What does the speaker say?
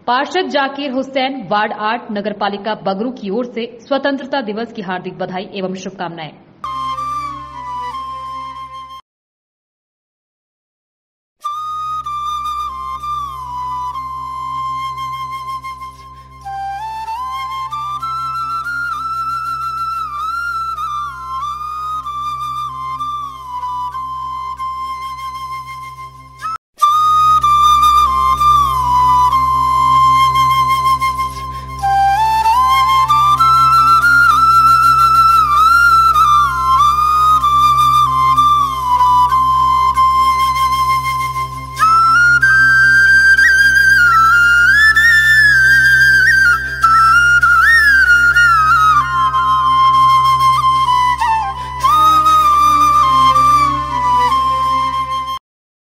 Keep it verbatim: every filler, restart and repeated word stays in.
पार्षद जाकिर हुसैन, वार्ड आठ, नगर पालिका बगरू की ओर से स्वतंत्रता दिवस की हार्दिक बधाई एवं शुभकामनाएं।